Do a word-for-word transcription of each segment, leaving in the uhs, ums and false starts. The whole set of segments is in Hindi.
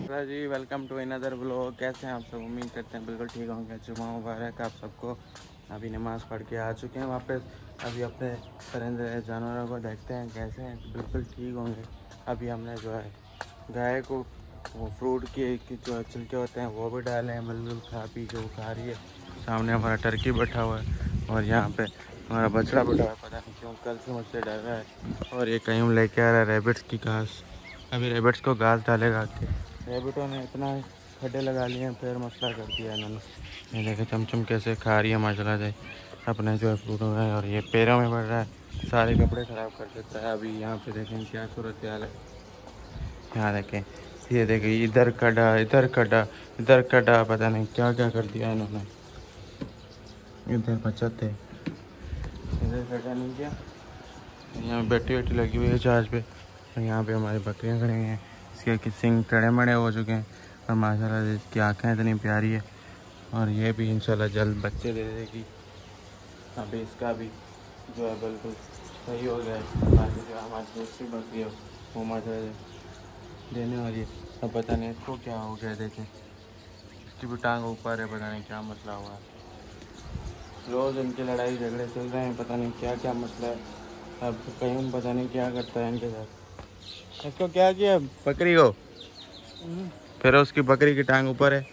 हेलो जी, वेलकम टू अनदर ब्लॉग। कैसे हैं आप सब? उम्मीद करते हैं बिल्कुल ठीक होंगे। जुम्मा मुबारक आप सबको। अभी नमाज़ पढ़ के आ चुके हैं वापस। अभी अपने परिंदे जानवरों को देखते हैं कैसे हैं। बिल्कुल ठीक होंगे। अभी हमने जो है गाय को वो फ्रूट के, के जो छिलके होते हैं वो भी डाले हैं। बिल्कुल खा पी के वो खा रही है। सामने हमारा टर्की बैठा हुआ है और यहाँ पे हमारा बछड़ा बैठा हुआ है। पता नहीं क्यों कल से मुझसे डर रहा है। और ये कहीं लेके आ रहा है रेबिट्स की घास। अभी रेबिट्स को घास डालेगा कि रेबिटों ने इतना खड्डे लगा लिए हैं, फिर मसला कर दिया इन्होंने। ये देखे चमचम कैसे खा रही है माशाल्लाह से अपने जो है फ्रूट है। और ये पैरों में बढ़ रहा है, सारे कपड़े ख़राब कर देता है। अभी यहाँ पे देखें क्या सूरत हाल है। यहाँ देखें, ये देखें इधर कड़ा इधर कड़ा इधर कड़ा, पता नहीं क्या क्या कर दिया इन्होंने। इधर बचत है, इधर कड़ा नहीं किया। यहाँ बैठी बैठी लगी हुई है चार्ज पे। और यहाँ पे हमारी बकरियाँ खड़ी हैं। इसके सिंग टेढ़े मड़े हो चुके हैं और माशाल्लाह से इसकी आँखें इतनी प्यारी है। और ये भी इंशाल्लाह जल्द बच्चे दे देगी। अभी इसका भी जो है बिल्कुल सही हो गया है। बाकी जो हमारी दूसरी बकरी है वो माशाल्लाह से देने वाली है। अब पता नहीं इसको क्या हो गया। देखें इसकी भी टांग ऊपर है, पता नहीं क्या मसला हुआ है। रोज़ इनकी लड़ाई झगड़े चल रहे हैं, पता नहीं क्या क्या मसला है। अब कहीं पता नहीं क्या करता है इनके साथ। इसको क्या किया बकरी को? फिर उसकी बकरी की टांग ऊपर है।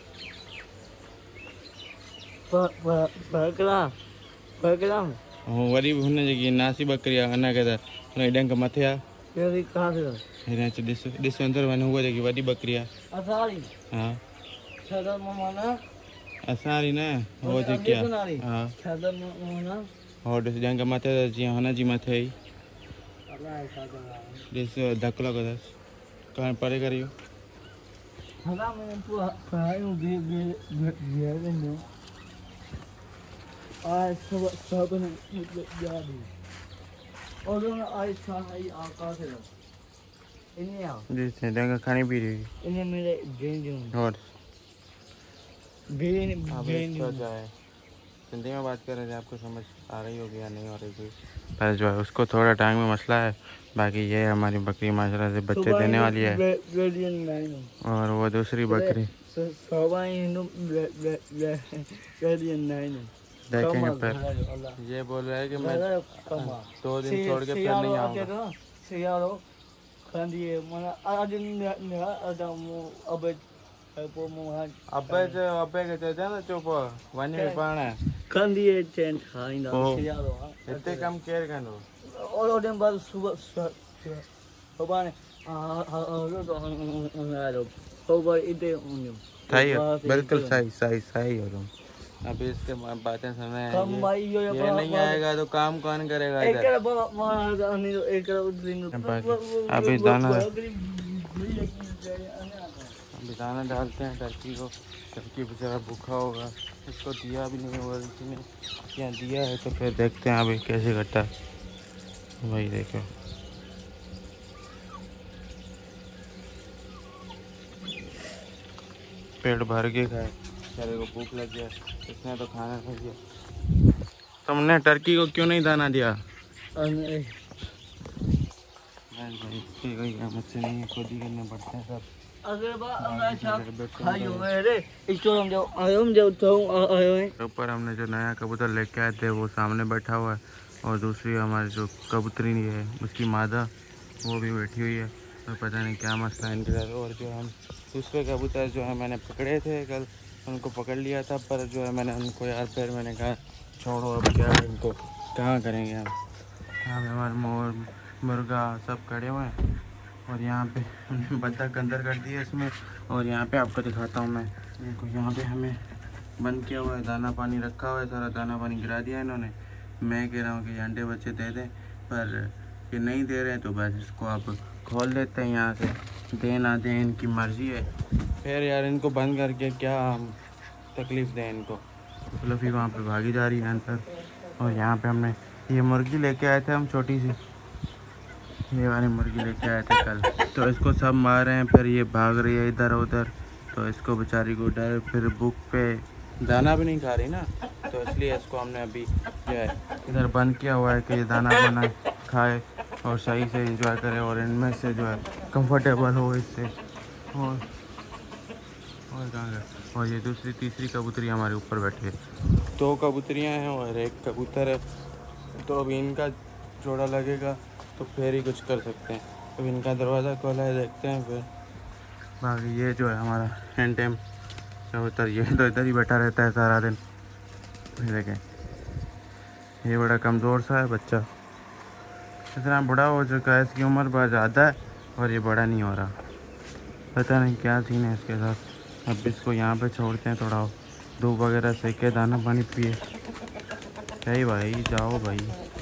वरी हुन जेकी नासी बकरी आहे अञा के त हुन डंक मथे आहे। कहाँ से हिन च ॾिस ॾिस अंदरि वञ। उहा जेकी वॾी बकरी आहे हा असां वारी न, उहा जेकी आहे हा हो ॾिस डंक मथे त जीअं हुनजी मथे ई ॾिस धकु लॻो अथसि। कहां परे कर इहो। डंक खानी पी रही और हिंदी में बात कर रहे थे, आपको समझ आ रही होगी या नहीं हो रही थी। पर जो है उसको थोड़ा टाइम में मसला है। बाकी ये हमारी बकरी माशाल्लाह से बच्चे देने वाली है। और वो दूसरी बकरी देखेंगे फिर। ये बोल रहा है कि मैं दो दिन छोड़ के फिर नहीं आऊँगा। अबे जो अबे के चल ना चुप वन में पाना कंदी चेंज खाइंदा सियारो इतने कम केयर करो। और और दिन बाद सुबह सुबह ने आ आ आ सुबह इतने उन्हें सही है, बिल्कुल सही सही सही हो तुम। अभी इसके बातें सुन रहे हैं। ये, ये नहीं आएगा तो काम कौन करेगा इधर? अभी दाना अभी दाना डालते हैं टर्की को। टर्की बेचारा भूखा होगा, इसको दिया भी नहीं होगा किसी ने। क्या दिया है तो फिर देखते हैं अभी कैसे करता है। वही देखो पेट भर के खाए, बेचारे को भूख लग गया, इसने तो खाना नहीं दिया। तुमने टर्की को क्यों नहीं दाना दिया? मुझसे नहीं है, खुद ही करने पड़ते हैं सब। ऊपर हमने जो नया कबूतर लेके आए थे वो सामने बैठा हुआ है। और दूसरी हमारी जो कबूतरी है उसकी मादा वो भी बैठी हुई है। तो पता नहीं क्या मसला है इनके साथ। और जो हम दूसरे कबूतर जो है मैंने पकड़े थे कल, उनको पकड़ लिया था। पर जो है मैंने उनको यार फिर मैंने कहा छोड़ो अब क्या इनको कहाँ करेंगे हम। यहाँ पे हमारे मोर मुर्गा सब खड़े हुए हैं। और यहाँ पे हमने बत्तख अंदर कर दिया इसमें। और यहाँ पे आपको दिखाता हूँ मैं, देखो यहाँ पे हमें बंद किया हुआ है, दाना पानी रखा हुआ है, सारा दाना पानी गिरा दिया है इन्होंने। मैं कह रहा हूँ कि अंडे बच्चे दे दें, पर ये नहीं दे रहे हैं तो बस इसको आप खोल देते हैं यहाँ से। दे ना दें इनकी मर्ज़ी है। फिर यार इनको बंद करके क्या हम तकलीफ़ दें इनको। फ्लफी वहाँ पे भागी जा रही है अंदर। और यहाँ पे हमने ये मुर्गी लेके आए थे हम, छोटी सी ये वाली मुर्गी लेके आए थे कल। तो इसको सब मार रहे हैं, फिर ये भाग रही है इधर उधर। तो इसको बेचारी को डर, फिर भूख पे दाना भी नहीं खा रही ना, तो इसलिए इसको हमने अभी जो है इधर बंद किया हुआ है कि ये दाना बना खाए और सही से एंजॉय करे और इनमें से जो है कंफर्टेबल हो इससे। और कबूतर कहाँ गए? और ये दूसरी तीसरी कबूतरी हमारे ऊपर बैठी है। दो कबूतरियाँ हैं और एक कबूतर है। तो अभी इनका जोड़ा लगेगा तो फिर ही कुछ कर सकते हैं। अभी इनका दरवाज़ा खोला है, देखते हैं फिर। बाकी ये जो है हमारा हैंड टाइम कबूतर, ये तो इधर ही बैठा रहता है सारा दिन। देखें, ये बड़ा कमज़ोर सा है बच्चा, इतना बड़ा हो चुका है, इसकी उम्र बहुत ज़्यादा है और ये बड़ा नहीं हो रहा। पता नहीं क्या सीन है इसके साथ। अब इसको यहाँ पे छोड़ते हैं, थोड़ा धूप वगैरह सेके, दाना पानी पिए। क्या भाई, जाओ भाई।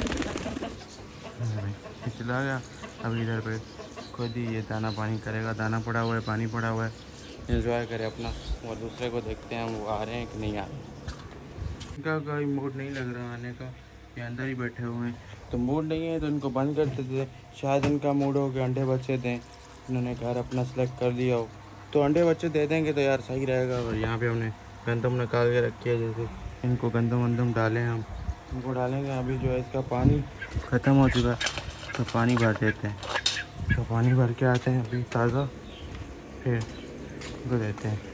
चला गया। अब इधर पे खुद ही ये दाना पानी करेगा। दाना पड़ा हुआ है, पानी पड़ा हुआ है, एंजॉय करे अपना। और दूसरे को देखते हैं वो आ रहे हैं कि नहीं आ रहे। इनका कोई मूड नहीं लग रहा आने का, ये अंदर ही बैठे हुए हैं। तो मूड नहीं है तो इनको बंद कर देते। शायद इनका मूड हो कि अंडे बच्चे दें, इन्होंने घर अपना सेलेक्ट कर लिया हो तो अंडे बच्चे दे देंगे तो यार सही रहेगा। और यहाँ पे हमने गंदम निकाल के रखी है, जैसे इनको गंदम वंदम डालें हम, इनको डालेंगे। अभी जो है इसका पानी ख़त्म हो चुका है तो पानी भर देते हैं। तो पानी भर के आते हैं अभी ताज़ा, फिर इनको देते हैं।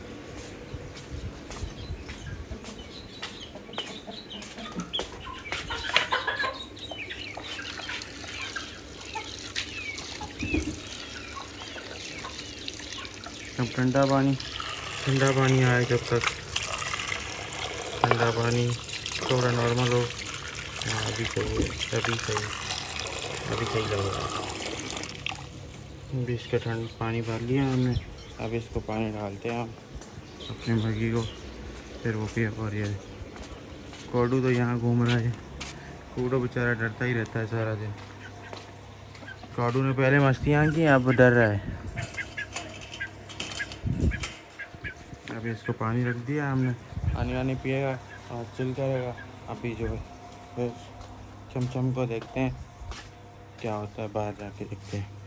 अब ठंडा पानी ठंडा पानी आए, जब तक ठंडा पानी थोड़ा नॉर्मल हो। हाँ अभी सही है, अभी सही अभी सही लग रहा है। अभी इसका ठंड पानी भर लिया हमने। अब इसको पानी डालते हैं हम अपने मुर्गी को, फिर वो पिए। और ये कोडू तो यहाँ घूम रहा है। कोडू बेचारा डरता ही रहता है सारा दिन। कोडू ने पहले मस्तियाँ की, अब डर रहा है। अभी इसको पानी रख दिया हमने, पानी वानी पिएगा और चिल करेगा। अभी जो है फिर चमचम को देखते हैं क्या होता है, बाहर जाके देखते हैं।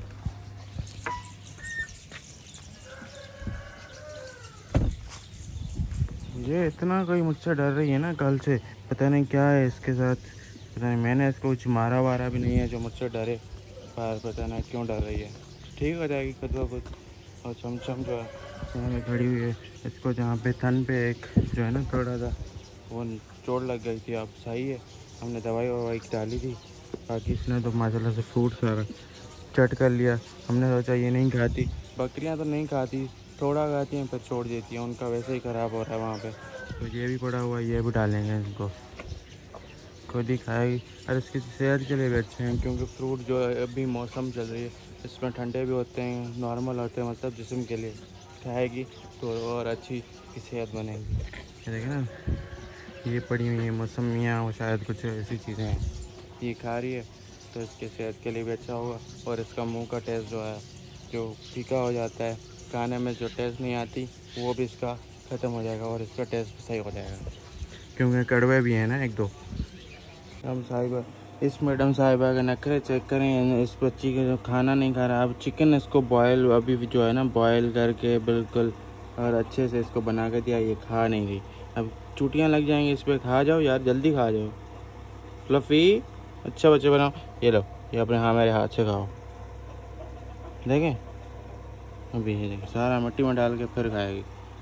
ये इतना कोई मुझसे डर रही है ना कल से, पता नहीं क्या है इसके साथ। पता नहीं, मैंने इसको कुछ मारा वारा भी नहीं है जो मुझसे डरे। बाहर पता नहीं क्यों डर रही है। ठीक हो जाएगी खुद ब खुद। और चमचम जो है यहाँ पे खड़ी हुई है। इसको जहाँ पे थन पे एक जो है ना थोड़ा सा वो चोट लग गई थी, अब सही है। हमने दवाई ववाई डाली थी। बाकी इसने तो माशाल्लाह से फ्रूट सारा चट कर लिया। हमने सोचा ये नहीं खाती, बकरियां तो नहीं खाती, थोड़ा खाती हैं फिर छोड़ देती हैं, उनका वैसे ही ख़राब हो रहा है वहाँ पे। तो ये भी पड़ा हुआ है, ये भी डालेंगे इसको, खुद ही खाएगी। और इसकी सेहत के लिए भी अच्छे हैं क्योंकि फ्रूट जो है अभी मौसम चल रही है, इसमें ठंडे भी होते हैं, नॉर्मल होते हैं, मतलब जिस्म के लिए। खाएगी तो और अच्छी इसकी सेहत बनेगी। ये देखें ना, ये पड़ी हुई है मौसमियाँ, वो शायद कुछ ऐसी चीज़ें हैं, ये खा रही है तो इसकी सेहत के लिए भी अच्छा होगा। और इसका मुंह का टेस्ट जो है जो फीका हो जाता है, खाने में जो टेस्ट नहीं आती वो भी इसका ख़त्म हो जाएगा और इसका टेस्ट सही हो जाएगा, क्योंकि कड़वे भी हैं ना एक दो। हम साहिबा, इस मैडम साहिबा के नखरे चेक करें। इस बच्ची का जो खाना नहीं खा रहा। अब चिकन इसको बॉयल अभी भी जो है ना बॉयल करके बिल्कुल और अच्छे से इसको बना कर दिया, ये खा नहीं रही। अब चूटियाँ लग जाएंगी इस पर। खा जाओ यार, जल्दी खा जाओ। फ्लफ़ी अच्छा बच्चे बनाओ। ये लो, ये अपने हाँ मेरे हाथ से खाओ। देखें अभी ये देखें, सारा मिट्टी में डाल के फिर खाएगी।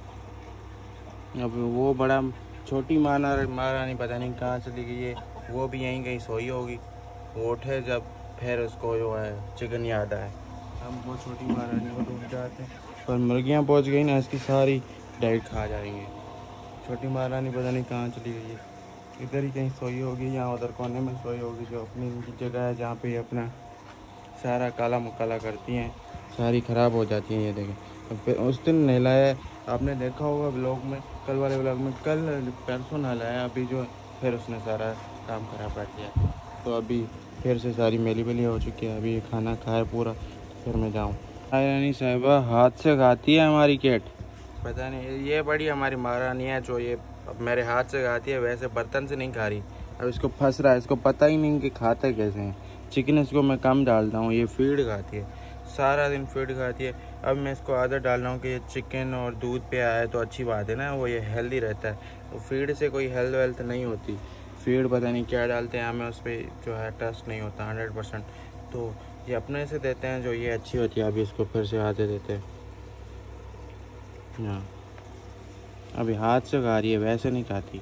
अब वो बड़ा छोटी माना महारानी पता नहीं कहाँ चली गई है, वो भी यहीं कहीं सोई होगी। वो उठे जब फिर उसको जो है चिकन याद आए। हम वो छोटी महारानी को ढूंढ जाते हैं, पर मुर्गियाँ पहुँच गई ना, इसकी सारी डाइट खा जाएंगे। छोटी महारानी पता नहीं कहाँ चली गई है, इधर ही कहीं सोई होगी या उधर कोने में सोई होगी, जो अपनी जगह है जहाँ पे अपना सारा काला मकाला करती हैं, सारी ख़राब हो जाती हैं। ये देखें, फिर उस दिन नहलाया, आपने देखा होगा ब्लॉग में, कल वाले ब्लॉग में, कल परसों नहलाया, अभी जो फिर उसने सारा काम ख़राब कर दिया। तो अभी फिर से सारी मेली मेली हो चुकी है। अभी खाना खाए पूरा, फिर मैं जाऊँ। महारानी साहिबा हाथ से खाती है हमारी कैट, पता नहीं। ये बड़ी हमारी महारानी है जो ये अब मेरे हाथ से खाती है, वैसे बर्तन से नहीं खा रही। अब इसको फंस रहा है, इसको पता ही नहीं कि खाते कैसे हैं। चिकन इसको मैं कम डालता हूँ, ये फीड खाती है, सारा दिन फीड खाती है। अब मैं इसको आदत डाल रहा हूँ कि ये चिकन और दूध पे आए तो अच्छी बात है ना, वो ये हेल्दी रहता है। वो फीड से कोई हेल्थ वेल्थ नहीं होती। फीड पता नहीं क्या डालते हैं, हमें उस पर जो है ट्रस्ट नहीं होता हंड्रेड परसेंट। तो ये अपने से देते हैं जो ये अच्छी होती है। अभी इसको फिर से आते देते हैं। हाँ, अभी हाथ से खा रही है, वैसे नहीं खाती।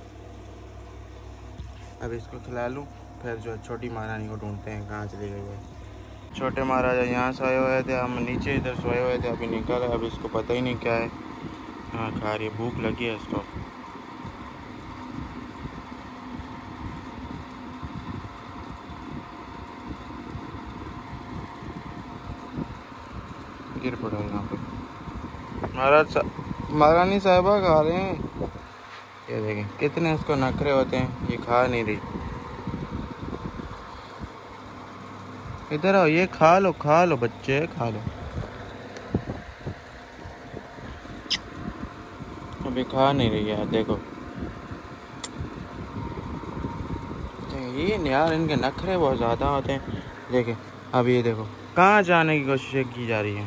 अब इसको खिला लूँ, फिर जो छोटी महारानी को ढूंढते हैं कहाँ चले गए वो। छोटे महाराजा यहाँ सोए हुए थे, हम नीचे इधर सोए हुए थे, अभी निकल गए। अभी इसको पता ही नहीं क्या है। हाँ, खा रही है, भूख लगी है इसको। गिर पड़ा यहाँ पे। महाराज महारानी साहिबा खा रहे हैं। ये देखें कितने इसको नखरे होते हैं, ये खा नहीं रही। इधर आओ, ये खा लो, खा लो बच्चे, खा लो। अभी खा नहीं रही है, देखो। ये यार इनके नखरे बहुत ज़्यादा होते हैं। देखें अब ये देखो कहाँ जाने की कोशिश की जा रही है।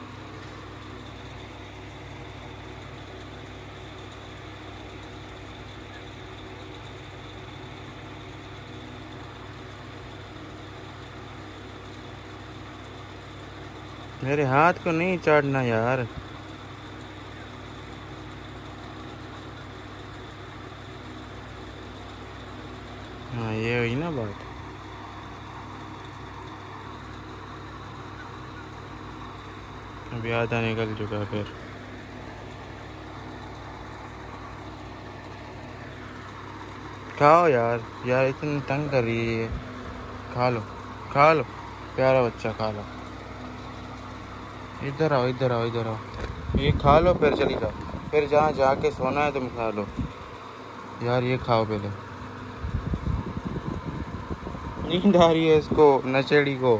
मेरे हाथ को नहीं चाटना यार। हाँ, ये हुई ना बात। अभी आधा निकल चुका है। फिर खाओ यार, यार इतनी तंग कर रही है। खा लो, खा लो, प्यारा बच्चा, खा लो। इधर आओ, इधर आओ, इधर आओ। ये खा लो, फिर चली जाओ। फिर जहाँ जाके सोना है तुम खा लो। यार ये खाओ पहले, नींद आ रही है इसको, नचेड़ी को।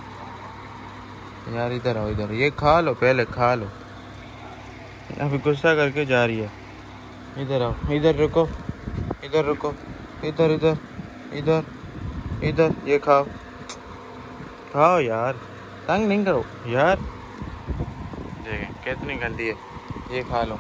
यार इधर आओ, इधर। ये खा लो पहले, खा लो। अभी गुस्सा करके जा रही है। इधर आओ, इधर रुको, इधर रुको, इधर इधर इधर इधर। ये खाओ, खाओ यार, तंग नहीं करो यार। देखें कितनी गंदी है। ये खा लो।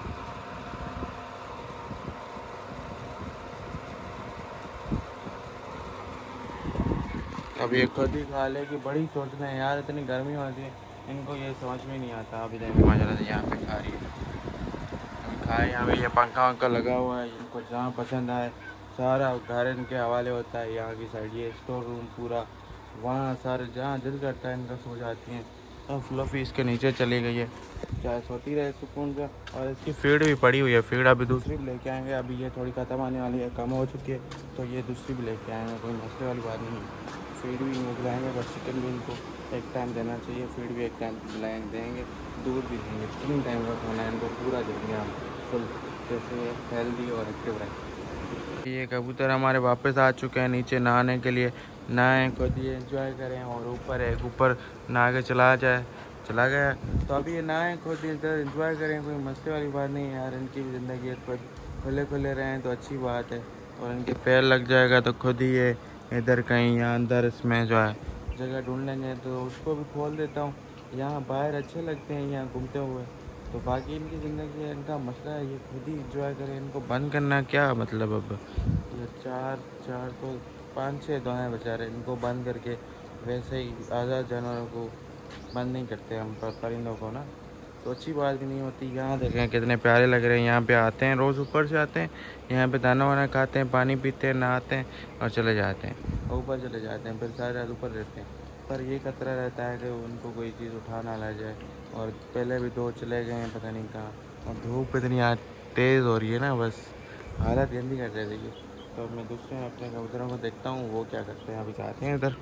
अब ये खुद ही खा ले कि बड़ी सोच रहे हैं यार, इतनी गर्मी होती है, इनको ये समझ में नहीं आता। अभी देखो माशाल्लाह से यहाँ पे खा रही है। अभी खाए, यहाँ पे ये पंखा वंखा लगा हुआ है, इनको जहाँ पसंद आए सारा घर इनके हवाले होता है। यहाँ की साइड ये स्टोर रूम पूरा, वहाँ सारे जहाँ दिल करता है इनका सो जाती हैं। अब फ्लफी इसके नीचे चली गई है, चाहे सोती रहे सुकून से। और इसकी फीड भी पड़ी हुई है, फीड अभी दूसरी भी लेके आएंगे। अभी ये थोड़ी ख़त्म आने वाली है, कम हो चुकी है, तो ये दूसरी भी लेके आएंगे, कोई मसले वाली बात नहीं है। फीड भी खिलाएंगे, बस चिकन भी इनको एक टाइम देना चाहिए, फीड भी एक टाइम खिलाएंगे, देंगे, दूध भी देंगे। तीन टाइम का खाना है इनको पूरा देंगे हम, फुल, जैसे हेल्दी और एक्टिव रहे। ये कबूतर हमारे वापस आ चुके हैं नीचे नहाने के लिए। नहाएं, खुद ये एंजॉय करें, और ऊपर है, ऊपर नहा के चला जाए, चला गया। तो अभी ये नहाएं, खुद इधर एंजॉय करें, कोई मसले वाली बात नहीं है यार। इनकी भी ज़िंदगी है, खुद खुले खुले रहें तो अच्छी बात है। और इनके पैर लग जाएगा तो खुद ही ये इधर कहीं या अंदर इसमें जो है जगह ढूंढ लेंगे, तो उसको भी खोल देता हूँ। यहाँ बाहर अच्छे लगते हैं यहाँ घूमते हुए, तो बाकी इनकी ज़िंदगी है, इनका मसला है, ये खुद ही इंजॉय करें। इनको बंद करना क्या मतलब। अब ये चार चार तो पाँच छः तो हैं बेचारे, इनको बंद करके वैसे ही आज़ाद जानवरों को बंद नहीं करते हम, पर परिंदों को ना, तो अच्छी बात भी नहीं होती। यहाँ देखें कितने प्यारे लग रहे हैं। यहाँ पे आते हैं रोज़, ऊपर से आते हैं, यहाँ पे दाना वाना खाते हैं, पानी पीते हैं, नहाते हैं और चले जाते हैं, ऊपर चले जाते हैं, फिर सारी रात ऊपर रहते हैं। पर ये खतरा रहता है कि उनको कोई चीज़ उठा ना ला जाए। और पहले भी दो चले गए हैं पता नहीं कहाँ, और धूप इतनी आज तेज़ हो रही है ना, बस हालत गंदी कर रही है। तो मैं दूसरे अपने कबूतरों को देखता हूँ वो क्या करते हैं। अभी जाते हैं इधर,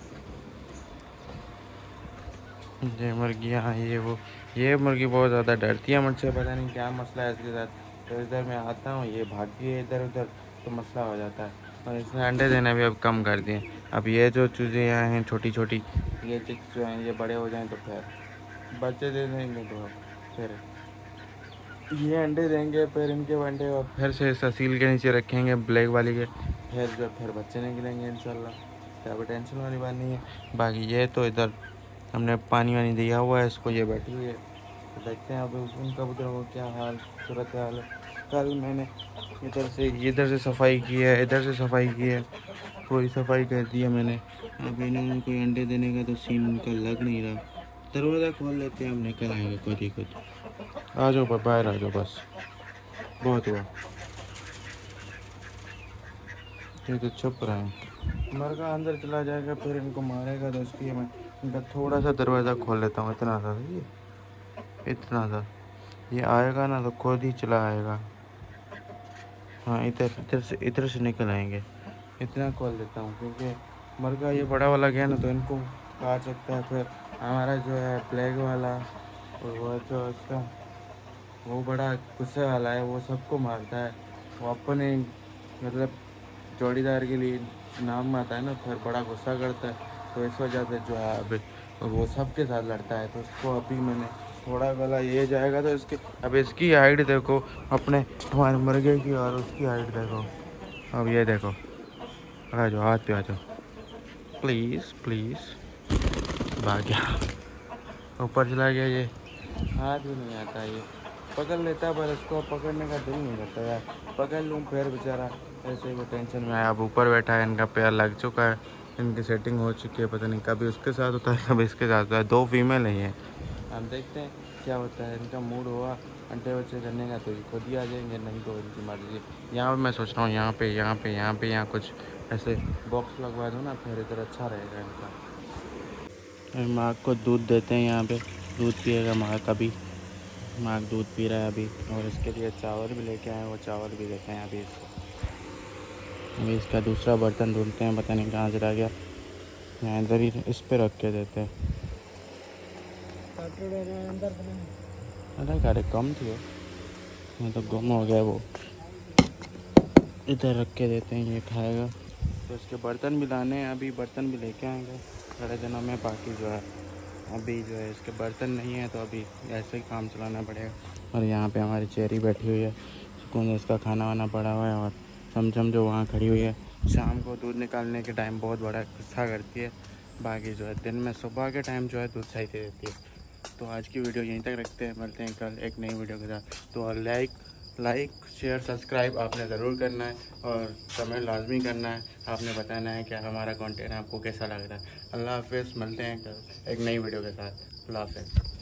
ये मुर्गियाँ, ये वो, ये मुर्गी बहुत ज़्यादा डरती है मुझसे, पता नहीं क्या मसला है इसके साथ। तो इधर मैं आता हूँ, ये भागती है इधर उधर, तो मसला हो जाता है। और इसने अंडे देना भी अब कम कर दिए। अब ये जो चूज़े यहाँ हैं छोटी छोटी, ये चिक्स जो हैं, ये बड़े हो जाएं तो फिर बच्चे दे देंगे, तो फिर ये अंडे देंगे, फिर इनके अंडे और फिर से इस असील के नीचे रखेंगे, ब्लैक वाली के, फिर जो फिर बच्चे निकलेंगे इंशाल्लाह। क्या कोई टेंशन वाली बात नहीं है। बाकी ये तो इधर हमने पानी वानी दिया हुआ है इसको, ये बैठी हुई है, तो देखते हैं अब उन कबूतरों को क्या हाल सूरत हाल है। कल मैंने इधर से इधर से सफाई की है, इधर से सफाई की है, पूरी सफाई कर दी है मैंने। अब इन्होंने कोई अंडे देने का तो सीन उनका लग नहीं रहा। दरवाज़ा खोल लेते हैं, हम निकल आएंगे खुद ही खुद। आ जाओ बाहर आ जाओ, बस बहुत हुआ। ये तो चुप रहे हैं। मरगा अंदर चला जाएगा फिर इनको मारेगा, तो इसलिए मैं इनका थोड़ा सा दरवाज़ा खोल लेता हूँ। इतना सा ये इतना सा ये आएगा ना तो खुद ही चला आएगा। हाँ इधर इधर से इधर से निकल आएंगे। इतना खोल देता हूँ क्योंकि मरगा ये बड़ा वाला गया ना तो इनको काट सकता है। फिर हमारा जो है प्लेग वाला और वो जो इसका वो बड़ा गुस्से वाला है, वो सबको मारता है। वो अपने मतलब जोड़ीदार के लिए नाम आता है ना, फिर बड़ा गुस्सा करता है। तो इस वजह से जो है अभी वो सबके साथ लड़ता है। तो उसको अभी मैंने थोड़ा वाला ये जाएगा तो इसके अब इसकी हाइट देखो अपने हमारे मुर्गे की, और उसकी हाइट देखो। अब ये देखो, आ जाओ हाथ पे आ जाओ प्लीज़ प्लीज़। भाग गया, ऊपर चला गया। ये हाथ भी नहीं आता, ये पकड़ लेता है पर उसको पकड़ने का दिल नहीं करता यार। पकड़ लूँ फिर बेचारा ऐसे ही वो टेंशन में है। अब ऊपर बैठा है, इनका पैर लग चुका है, इनकी सेटिंग हो चुकी है। पता नहीं कभी उसके साथ होता है कभी इसके साथ होता है। दो फीमेल ही हैं, हम देखते हैं क्या होता है। इनका मूड हुआ अंडे बच्चे करने का तो ये खुद ही आ जाएंगे, नहीं तो इनकी मर्जी। यहाँ पर मैं सोच रहा हूँ यहाँ पे यहाँ पे यहाँ पे यहाँ कुछ ऐसे बॉक्स लगवा दूँ ना, फिर इधर अच्छा रहेगा इनका। माँ को दूध देते हैं, यहाँ पे दूध पिएगा माँ का भी। माँ दूध पी रहा है अभी, और इसके लिए चावल भी लेके आए, वो चावल भी देते हैं अभी इसको। अभी इसका दूसरा बर्तन ढूंढते हैं, पता नहीं कहाँ चला गया। यहाँ इधर ही इस पे रख के देते हैं। अरे गाड़ी कम थी वो तो गुम हो गया। वो इधर रख के देते हैं, ये खाएगा। तो इसके बर्तन भी लाने हैं, अभी बर्तन भी लेके आएंगे थोड़े दिनों में। बाकी जो है अभी जो है इसके बर्तन नहीं है तो अभी ऐसे ही काम चलाना पड़ेगा। और यहाँ पे हमारी चेरी बैठी हुई है, सुकून से इसका खाना वाना पड़ा हुआ है। और चमचम जो वहाँ खड़ी हुई है, शाम को दूध निकालने के टाइम बहुत बड़ा गुस्सा करती है। बाकी जो है दिन में सुबह के टाइम जो है दूध सही दे देती है। तो आज की वीडियो यहीं तक रखते हैं, मिलते हैं कल एक नई वीडियो के साथ। तो लाइक लाइक शेयर सब्सक्राइब आपने ज़रूर करना है, और कमेंट लाजमी करना है। आपने बताना है कि हमारा कंटेंट आपको कैसा लग रहा है। अल्लाह हाफ़िज़, मिलते हैं कल एक नई वीडियो के साथ। अल्लाह हाफ़िज़।